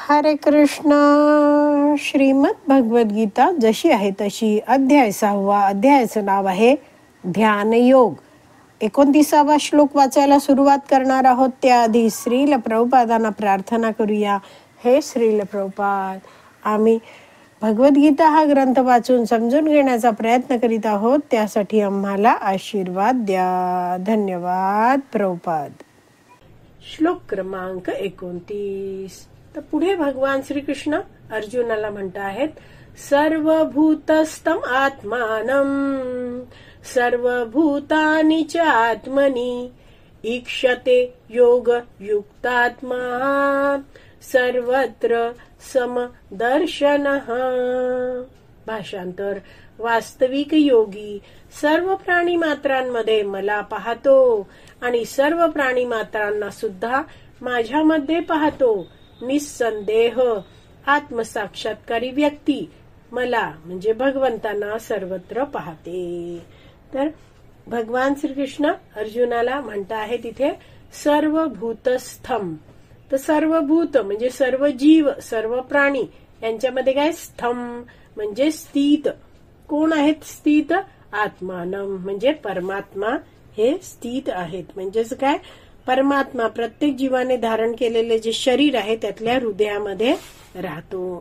हरे कृष्ण. श्रीमद भगवद गीता जशी आहे तशी, अध्याय 6. अध्यायाचं नाव आहे ध्यान योग. 29वा श्लोक वाचायला सुरुवात करणार आहोत. त्याआधी श्रील प्रभुपादांना प्रार्थना करूया. हे श्रील प्रभुपाद, आम्ही भगवद्गीता हा ग्रंथ वाचून समजून घेण्याचा प्रयत्न करीत आहोत. त्यासाठी आम्हाला आशीर्वाद द्या. धन्यवाद प्रभुपाद. श्लोक क्रमांक 29. तर पुढे भगवान श्रीकृष्ण अर्जुनाला म्हणत आहेत, सर्वभूतस्थम आत्मानं सर्वभूतानि च आत्मनि ईक्षते योग युक्तात्मा सर्वत्र समदर्शनः. भाषांतर, वास्तविक योगी सर्व प्राणी मात्रांमध्ये मला पाहतो आणि सर्व प्राणी मात्रांना सुद्धा माझ्यामध्ये पाहतो. निस्संदेह आत्मसाक्षात्कारी व्यक्ती मला म्हणजे भगवंतांना सर्वत्र पाहते. तर भगवान श्रीकृष्ण अर्जुनाला म्हणत आहे तिथे सर्वभूतस्थम. तर सर्वभूत म्हणजे सर्व जीव, सर्व प्राणी यांच्यामध्ये काय स्थम म्हणजे स्थित. कोण आहेत स्थित? आत्मानम म्हणजे परमात्मा हे स्थित आहेत. म्हणजेच काय, परमात्मा प्रत्येक जीवाने धारण केलेले जे शरीर आहे त्यातल्या हृदयामध्ये राहतो.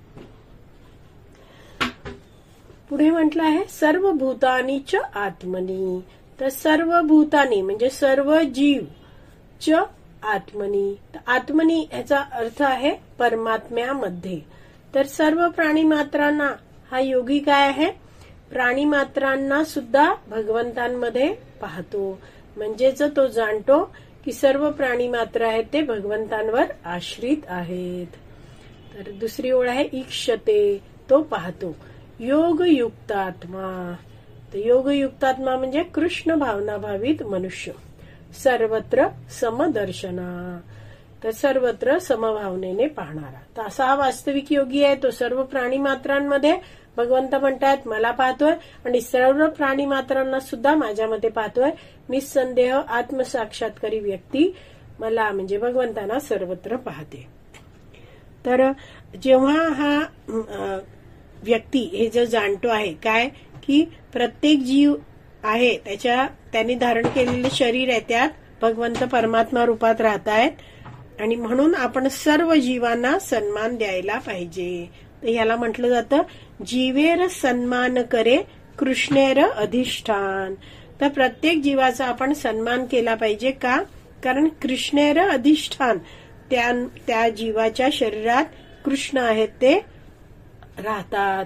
पुढे म्हटलं आहे सर्व भूतानी च आत्मनी. तर सर्व भूतानी म्हणजे सर्व जीव, च आत्मनी. आत्मनी याचा अर्थ आहे परमात्म्यामध्ये. तर सर्व प्राणी मात्रांना हा योगी काय आहे, प्राणी मात्रांना सुद्धा भगवंतांमध्ये पाहतो. म्हणजेच तो जाणतो की सर्व प्राणी मात्र आहेत ते भगवंतांवर आश्रित आहेत. तर दुसरी ओळ आहे ईक्षते, तो पाहतो. योग युक्तात्मा. तर योग युक्तात्मा म्हणजे कृष्ण भावना भावित मनुष्य. सर्वत्र समदर्शना. तर सर्वत्र समभावनेने पाहणारा. तर असा हा वास्तविक योगी आहे. तो सर्व प्राणी मात्रांमध्ये भगवंत म्हणतात मला पाहतोय आणि सर्व प्राणी मात्रांना सुद्धा माझ्यामध्ये पाहतोय. निस्संदेह आत्मसाक्षात्कारी व्यक्ती मला म्हणजे भगवंतांना सर्वत्र पाहते. तर जेव्हा हा व्यक्ती हे जो जाणतो आहे काय की प्रत्येक जीव आहे त्यांनी धारण केलेले शरीर आहे त्यात भगवंत परमात्मा रूपात राहत आहेत आणि म्हणून आपण सर्व जीवांना सन्मान द्यायला पाहिजे. तर ह्याला म्हटलं जातं जीवेर सन्मान करे कृष्णेर अधिष्ठान. तर प्रत्येक जीवाचा आपण सन्मान केला पाहिजे. का? कारण कृष्णेर अधिष्ठान, त्या जीवाच्या शरीरात कृष्ण आहेत ते राहतात.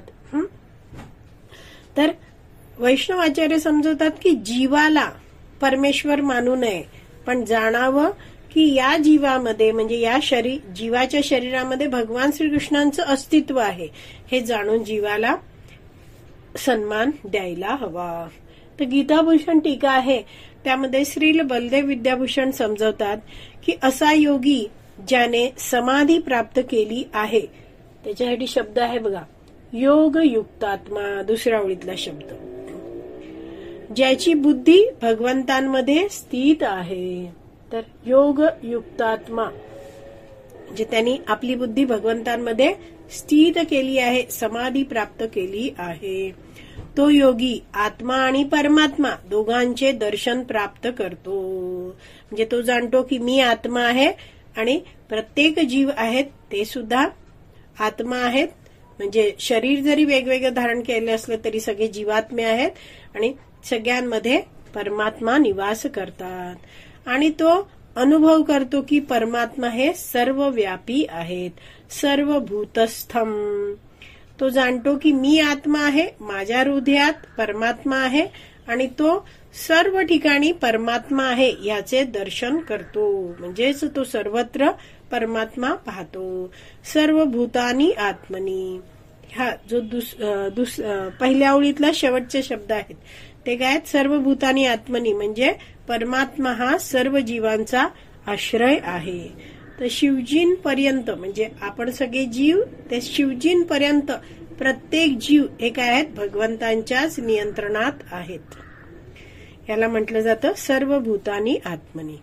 तर वैष्णवाचार्य समजवतात की जीवाला परमेश्वर मानू नये, पण जाणावं की या जीवामध्ये म्हणजे या जीवाच्या शरीरामध्ये भगवान श्रीकृष्णांचं अस्तित्व आहे हे जाणून जीवाला सन्मान द्यायला हवा. तर गीताभूषण टीका आहे त्यामध्ये श्रील बलदेव विद्याभूषण समजवतात की असा योगी ज्याने समाधी प्राप्त केली आहे, त्याच्यासाठी शब्द आहे बघा, योग युक्तात्मा. दुसऱ्या ओळीतला शब्द, ज्याची बुद्धी भगवंतांमध्ये स्थित आहे. तर योग युक्तात्मा म्हणजे त्यांनी आपली बुद्धी भगवंतांमध्ये स्थित केली आहे, समाधी प्राप्त केली आहे. तो योगी आत्मा आणि परमात्मा दोघांचे दर्शन प्राप्त करतो. म्हणजे तो जाणतो की मी आत्मा आहे आणि प्रत्येक जीव आहेत ते सुद्धा आत्मा आहेत. म्हणजे शरीर जरी वेगवेगळं धारण केले असलं तरी सगळे जीवात्मे आहेत आणि सगळ्यांमध्ये परमात्मा निवास करतात. आणि तो अनुभव करतो की परमात्मा हे सर्वव्यापी आहेत, सर्वभूतस्थम. तो जाणतो की मी आत्मा आहे, माझ्या हृदयात परमात्मा आहे आणि तो सर्व ठिकाणी परमात्मा आहे याचे दर्शन करतो. म्हणजेच तो सर्वत्र परमात्मा पाहतो. सर्व भूतानी आत्मनी. हा जो पहिल्या ओळीतला शेवटचे शब्द आहेत ते काय आहेत, सर्व भूतानी आत्मनी म्हणजे परमात्मा हा सर्व जीवांचा आश्रय आहे. तर शिवजींपर्यंत म्हणजे आपण सगळे जीव ते शिवजींपर्यंत प्रत्येक जीव हे काय आहेत, भगवंतांच्याच नियंत्रणात आहेत. याला म्हटलं जातं सर्व भूतानी आत्मनी.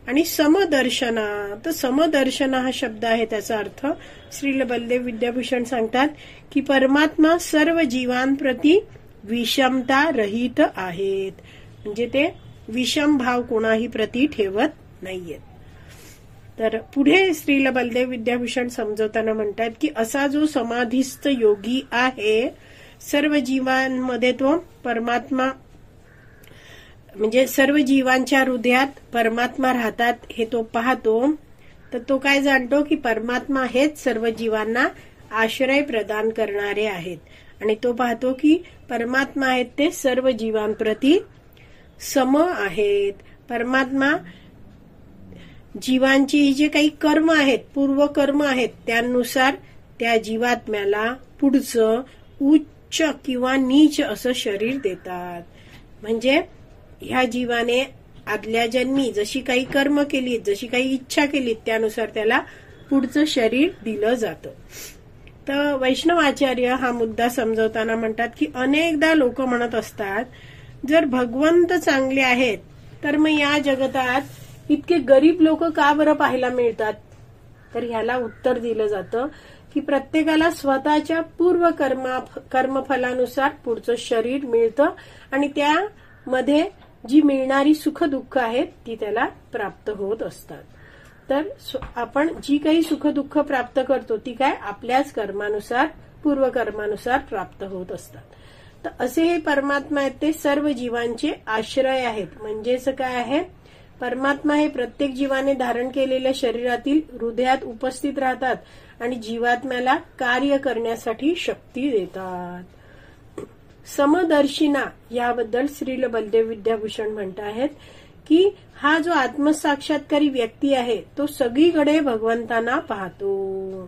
आणि समदर्शना, तर समदर्शना हा शब्द आहे, त्याचा अर्थ श्रील बलदेव विद्याभूषण सांगतात की परमात्मा सर्व जीवांप्रती विषमता रहित आहेत, म्हणजे ते विषम भाव कोणाही प्रती ठेवत नाहीयेत. तर पुढे श्रील बलदेव विद्याभूषण समजवताना म्हणतात की असा जो समाधिस्थ योगी आहे, सर्व जीवांमध्ये तो परमात्मा, म्हणजे सर्व जीवांच्या हृदयात परमात्मा राहतात हे तो पाहतो, तर तो काय जाणतो की परमात्मा हेच सर्व जीवांना आश्रय प्रदान करणारे आहेत. आणि तो पाहतो की परमात्मा आहेत ते सर्व जीवांप्रती सम आहेत. परमात्मा जीवांची जे काही कर्म आहेत, पूर्वकर्म आहेत, त्यानुसार त्या जीवात्म्याला पुढचं उच्च किंवा नीच असं शरीर देतात. म्हणजे ह्या जीवाने आदल्या जन्मी जशी काही कर्म केली, जशी काही इच्छा केली, त्यानुसार त्याला पुढचं शरीर दिलं जातं. तर वैष्णवाचार्य हा मुद्दा समजवताना म्हणतात की अनेकदा लोक म्हणत असतात, जर भगवंत चांगले आहेत तर मग या जगतात इतके गरीब लोक का बरं पाहायला मिळतात? तर ह्याला उत्तर दिलं जातं की प्रत्येकाला स्वतःच्या पूर्व कर्मफलानुसार पुढचं शरीर मिळतं आणि त्यामध्ये जी मिळणारी सुख दुःख आहेत ती त्याला प्राप्त होत असतात. तर आपण जी काही सुख दुःख प्राप्त करतो ती काय आपल्याच कर्मानुसार, पूर्वकर्मानुसार प्राप्त होत असतात. तर असे हे परमात्मा आहेत ते सर्व जीवांचे आश्रय आहेत. म्हणजेच काय आहे, परमात्मा हे प्रत्येक जीवाने धारण केलेल्या शरीरातील हृदयात उपस्थित राहतात आणि जीवात्म्याला कार्य करण्यासाठी शक्ती देतात. समदर्शिना याबद्दल श्रील बलदेव विद्याभूषण म्हणत आहेत की हा जो आत्मसाक्षात्कारी व्यक्ती आहे तो सगळीकडे भगवंतांना पाहतो.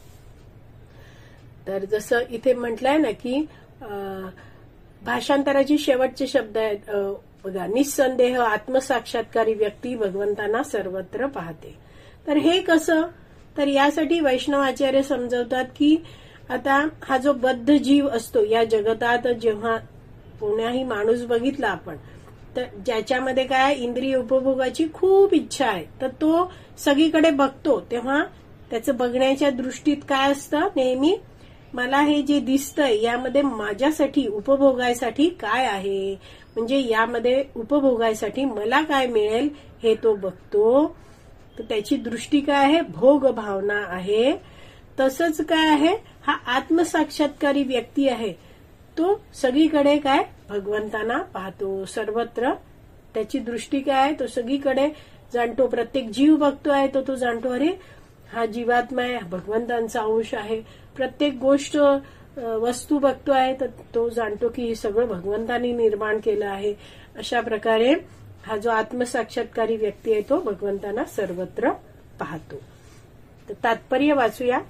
तर जसं इथे म्हटलंय ना की भाषांतराचे शेवटचे शब्द आहेत बघा, निस्संदेह आत्मसाक्षात्कारी व्यक्ती भगवंतांना सर्वत्र पाहते. तर हे कसं? तर यासाठी वैष्णवाचार्य समजवतात की आता हा जो बद्ध जीव असतो या जगतात, जेव्हा कोणाही माणूस बघितला आपण, तर ज्याच्यामध्ये काय इंद्रिय उपभोगाची खूप इच्छा आहे, तर तो सगळीकडे बघतो, तेव्हा त्याचं बघण्याच्या दृष्टीत काय असतं, नेहमी मला हे जे दिसतंय यामध्ये माझ्यासाठी उपभोगायसाठी काय आहे, म्हणजे यामध्ये उपभोगायसाठी मला काय मिळेल हे तो बघतो. तर त्याची दृष्टी काय आहे, भोग भावना आहे. तसंच काय आहे, हा आत्मसाक्षात्कारी व्यक्ती आहे तो सगळीकडे काय भगवंतांना पाहतो, सर्वत्र त्याची दृष्टी काय आहे, तो सगळीकडे जाणतो. प्रत्येक जीव बघतोय तो जाणतो, अरे हा जीवात्मा आहे, भगवंतांचा अंश आहे. प्रत्येक गोष्ट वस्तू बघतोय तर तो जाणतो की हे सगळं भगवंतांनी निर्माण केलं आहे. अशा प्रकारे हा जो आत्मसाक्षात्कारी व्यक्ती आहे तो भगवंतांना सर्वत्र पाहतो. तर तात्पर्य वाचूया.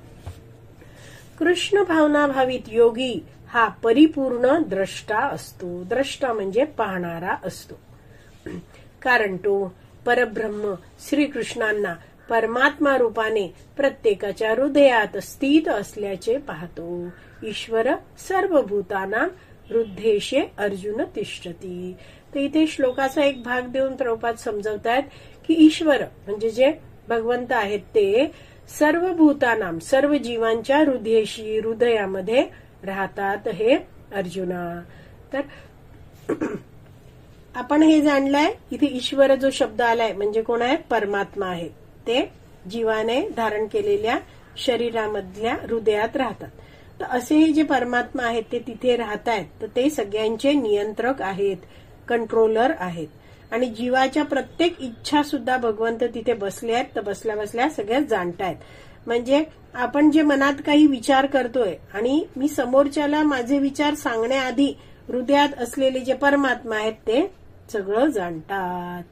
कृष्ण भावना भावित योगी हा परिपूर्ण द्रष्टा असतो. द्रष्टा म्हणजे पाहणारा असतो, कारण तो परब्रह्म श्रीकृष्णांना परमात्मा रूपाने प्रत्येकाच्या हृदयात स्थित असल्याचे पाहतो. ईश्वर सर्व भूतानां हृद्देशे अर्जुन तिष्ठती. तर इथे श्लोकाचा एक भाग देऊन प्रभुपाद समजवतायत की ईश्वर म्हणजे जे भगवंत आहेत ते सर्व भूतानां सर्व जीवांच्या हृदयशी हृदयामध्ये राहतात हे अर्जुना. तर आपण हे जाणलंय इथे ईश्वर जो शब्द आलाय म्हणजे कोण आहे, परमात्मा आहे. ते जीवाने धारण केलेल्या शरीरामधल्या हृदयात राहतात. तर असे हे जे परमात्मा आहेत ते तिथे राहत आहेत, तर ते सगळ्यांचे नियंत्रक आहेत, कंट्रोलर आहेत. आणि जीवाच्या प्रत्येक इच्छा सुद्धा भगवंत तिथे बसले आहेत, तर बसल्या बसल्या सगळ्यात जाणतायत. म्हणजे आपण जे मनात काही विचार करतोय आणि मी समोरच्याला माझे विचार सांगण्याआधी हृदयात असलेले जे परमात्मा आहेत ते सगळं जाणतात.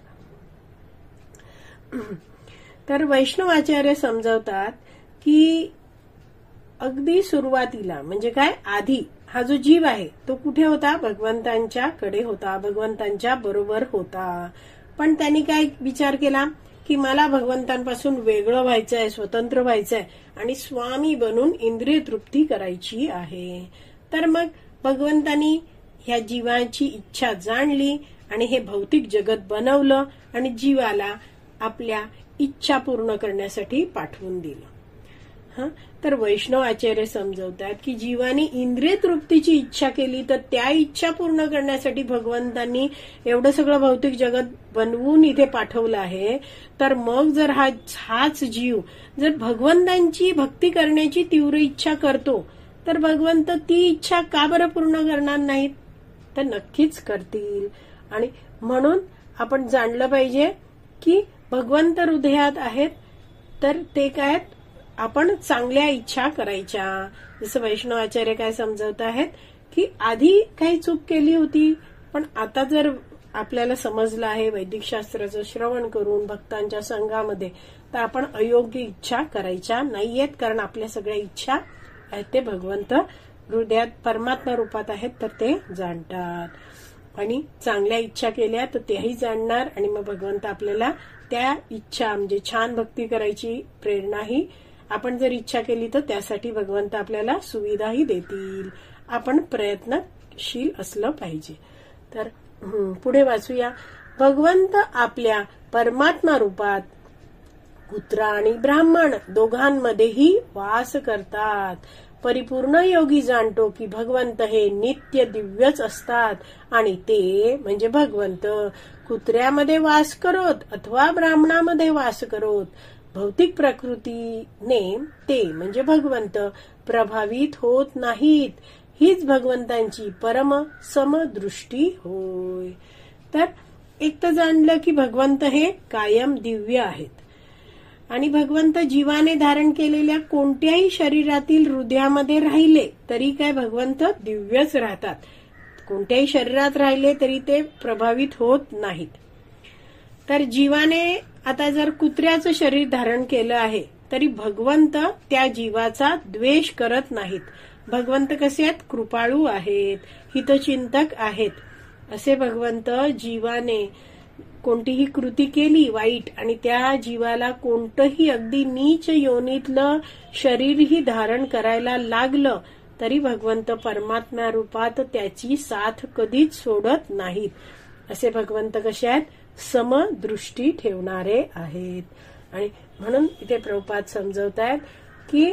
तर वैष्णवाचार्य समजवतात की अगदी सुरुवातीला म्हणजे काय, आधी हा जो जीव आहे तो कुठे होता, भगवंतांच्या कडे होता, भगवंतांच्या बरोबर होता. पण त्यांनी काय विचार केला की मला भगवंतांपासून वेगळं व्हायचंय, स्वतंत्र व्हायचंय आणि स्वामी बनून इंद्रिय तृप्ती करायची आहे. तर मग भगवंतांनी ह्या जीवाची इच्छा जाणली आणि हे भौतिक जगत बनवलं आणि जीवाला आपल्या इच्छा पूर्ण करण्यासाठी पाठवून दिलं. तर वैष्णव आचार्य समजवतात की जीवाने इंद्रिय तृप्तीची इच्छा केली तर त्या इच्छा पूर्ण करण्यासाठी भगवंतांनी एवढं सगळं भौतिक जगत बनवून इथे पाठवलं आहे. तर मग जर हाच जीव जर भगवंतांची भक्ती करण्याची तीव्र इच्छा करतो तर भगवंत ती इच्छा का बरं पूर्ण करणार नाहीत? तर नक्कीच करतील. आणि म्हणून आपण जाणलं पाहिजे की भगवंत हृदयात आहेत. तर ते काय, आपण चांगल्या इच्छा करायच्या. जसं वैष्णव आचार्य काय समजवत आहेत की आधी काही चूक केली होती, पण आता जर आपल्याला समजलं आहे वैदिक शास्त्राचं श्रवण करून भक्तांच्या संघामध्ये, तर आपण अयोग्य इच्छा करायच्या नाहीयेत. कारण आपल्या सगळ्या इच्छा आहेत ते भगवंत हृदयात परमात्मा रूपात आहेत, तर ते जाणतात. आणि चांगल्या इच्छा केल्या तर तेही जाणणार. आणि मग भगवंत आपल्याला त्या इच्छा म्हणजे छान भक्ती करायची प्रेरणाही, आपण जर इच्छा केली तर त्यासाठी भगवंत आपल्याला सुविधाही देतील. आपण प्रयत्नशील असलं पाहिजे. तर पुढे वाचूया. भगवंत आपल्या परमात्मा रूपात कुत्रा आणि ब्राह्मण दोघांमध्येही वास करतात. परिपूर्ण योगी जाणतो की भगवंत हे नित्य दिव्यच असतात आणि ते म्हणजे भगवंत कुत्र्यामध्ये वास करोत अथवा ब्राह्मणामध्ये वास करोत, भौतिक प्रकृतीने ते म्हणजे भगवंत प्रभावित होत नाहीत. हीच भगवंतांची परम समदृष्टी होय. तर एक तर जाणलं की भगवंत हे कायम दिव्य आहेत आणि भगवंत जीवाने धारण केलेल्या कोणत्याही शरीरातील हृदयामध्ये राहिले तरी काय भगवंत दिव्यच राहतात. कोणत्याही शरीरात राहिले तरी ते प्रभावित होत नाहीत. तर जीवाने आता जर कुत्र्याचं शरीर धारण केलं आहे तरी भगवंत त्या जीवाचा द्वेष करत नाहीत. भगवंत कसे आहेत? कृपाळू आहेत, हितचिंतक आहेत. असे भगवंत जीवाने कोणतीही कृती केली वाईट आणि त्या जीवाला कोणतंही अगदी नीच योनीतलं शरीरही धारण करायला लागलं तरी भगवंत परमात्मा रूपात त्याची साथ कधीच सोडत नाहीत. असे भगवंत कसे आहेत? समदृष्टी ठेवणारे आहेत. आणि म्हणून इथे प्रभुपाद समजवतायत की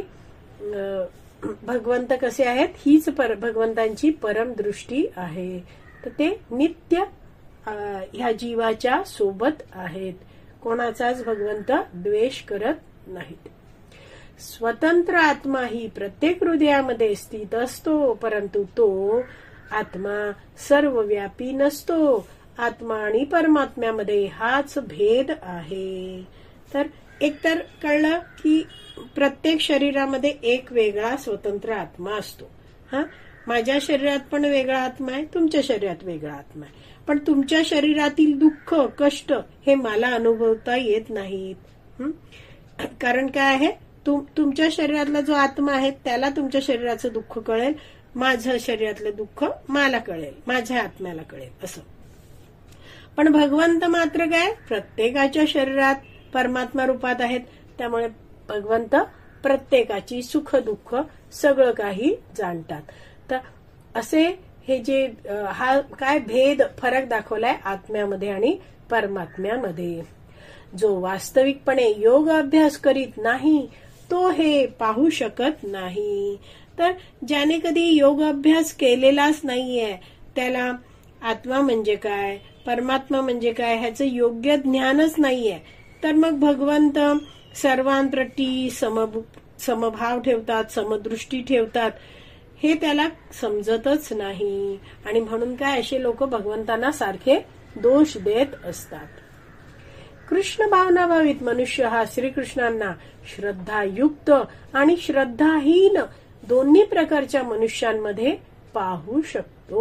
भगवंत कसे आहेत? हीच भगवंतांची परम दृष्टी आहे. तर ते नित्य ह्या जीवाच्या सोबत आहेत. कोणाचाच भगवंत द्वेष करत नाहीत. स्वतंत्र आत्मा ही प्रत्येक हृदयामध्ये स्थित असतो, परंतु तो आत्मा सर्वव्यापी नसतो. आत्मा आणि परमात्म्यामध्ये हाच भेद आहे. तर एकतर कळलं की प्रत्येक शरीरामध्ये एक वेगळा स्वतंत्र आत्मा असतो. माझ्या शरीरात पण वेगळा आत्मा आहे, तुमच्या शरीरात वेगळा आत्मा आहे. पण तुमच्या शरीरातील दुःख कष्ट हे मला अनुभवता येत नाहीत. कारण काय आहे? तुमच्या शरीरातला जो आत्मा आहे त्याला तुमच्या शरीराचं दुःख कळेल, माझं शरीरातलं दुःख मला कळेल, माझ्या आत्म्याला कळेल असं. पण भगवंत मात्र काय? प्रत्येकाच्या शरीरात परमात्मा रूपात आहेत. त्यामुळे भगवंत प्रत्येकाची सुख दुःख सगळं काही जाणतात. तर असे हे जे हा काय भेद फरक दाखवलाय आत्म्यामध्ये आणि परमात्म्यामध्ये. जो वास्तविकपणे योग अभ्यास करीत नाही तो हे पाहू शकत नाही. तर ज्याने कधी योग अभ्यास केलेलाच नाहीये त्याला आत्मा म्हणजे काय, परमात्मा म्हणजे काय ह्याचं योग्य ज्ञानच नाहीये. तर मग भगवंत सर्वांप्रती समभाव ठेवतात, समदृष्टी ठेवतात, हे त्याला समजतच नाही. आणि म्हणून काय असे लोक भगवंतांना सारखे दोष देत असतात. कृष्ण भावनाभावित मनुष्य हा श्रीकृष्णांना श्रद्धायुक्त आणि श्रद्धाहीन दोन्ही प्रकारच्या मनुष्यांमध्ये पाहू शकतो.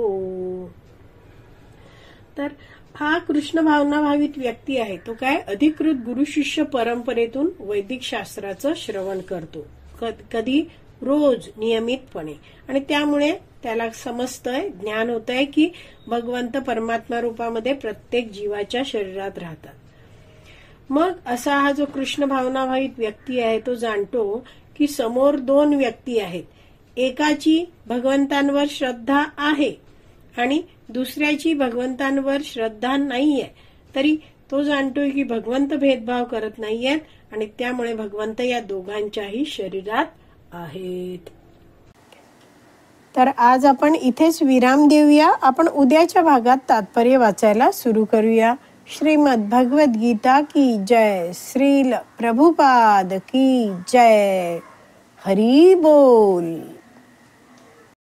तर हा कृष्ण भावनाभावित व्यक्ती आहे तो काय? अधिकृत गुरु शिष्य परंपरेतून वैदिक शास्त्राचं श्रवण करतो. कधी? रोज नियमितपणे. आणि त्यामुळे त्याला समजतंय, ज्ञान होतंय की भगवंत परमात्मा रूपामध्ये प्रत्येक जीवाच्या शरीरात राहतात. मग असा हा जो कृष्ण भावनाभावित व्यक्ती आहे तो जाणतो की समोर दोन व्यक्ती आहेत. एकाची भगवंतांवर श्रद्धा आहे आणि दुसऱ्याची भगवंतांवर श्रद्धा नाहीये. तरी तो जाणतोय की भगवंत भेदभाव करत नाहीयेत आणि त्यामुळे भगवंत या दोघांच्याही शरीरात आहेत. तर आज आपण इथेच विराम देऊया. आपण उद्याच्या भागात तात्पर्य वाचायला सुरू करूया. श्रीमद भगवद गीता की जय. श्रील प्रभुपाद की जय. हरी बोल.